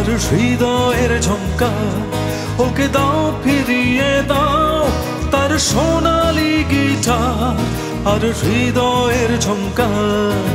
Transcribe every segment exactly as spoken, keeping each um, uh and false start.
হৃদয়ের ঝংকার ওকে দাও ফিরিয়ে দাও তার সোনালি গিটার আর হৃদয়ের ঝংকার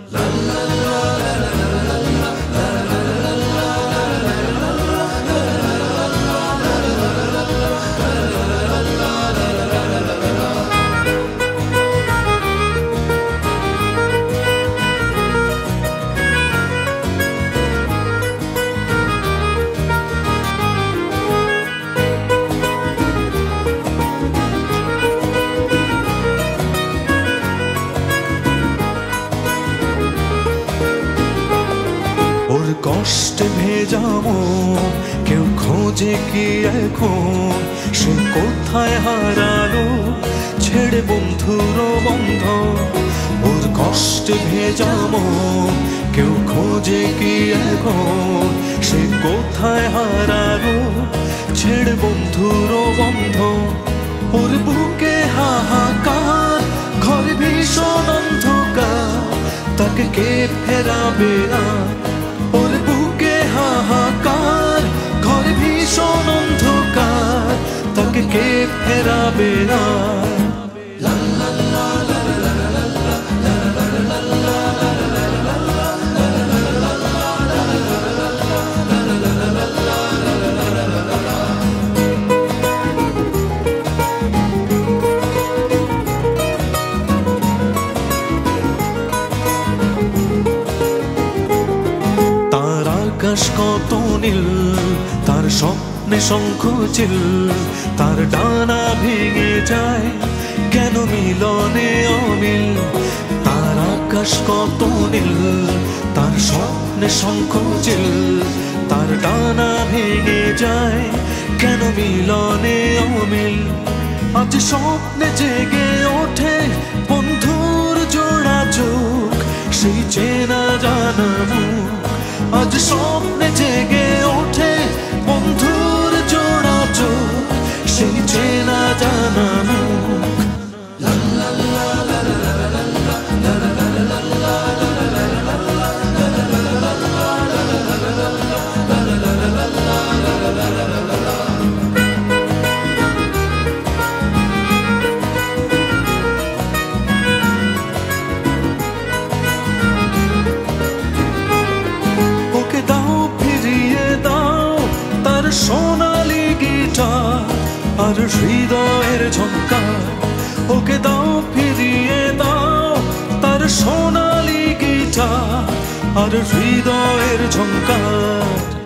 কষ্টে ভেজা মন কেউ খোঁজে কি এখন সে কোথায় হারালো ছেড়ে বন্ধুর বন্ধ ওর কষ্টে ভেজা মন কেউ খোঁজে কি এখন সে কোথায় হারালো ছেড়ে বন্ধুর বন্ধ ওর বুকে হাহাকার ঘর ভীষণ অন্ধকার তাকে কে ফেরাবে না ওর বুকে হাহাকার ঘর ভীষণ অন্ধকার তাকে কে ফেরাবে না আকাশ কত নীল তার স্বপ্নে শঙ্খ চিল তার ডানা ভেঙে যায় কেন মিলনে অমিল তার আকাশ কত নীল তার স্বপ্নে শঙ্খ চিল তার ডানা ভেঙে যায় কেন মিলনে অমিল আজ স্বপ্নে জেগে ওঠে বন্ধুর জোড়া চোখ সেই চেনা জানা মুখ আজ স্বপ্নে জেগে ওঠে বন্ধুর জোড়া চোখ সেই চেনা জানা মুখ সোনালি গিটার আর হৃদয়ের ঝংকার ওকে দাও ফিরিয়ে দাও তার সোনালি গিটার আর হৃদয়ের ঝংকার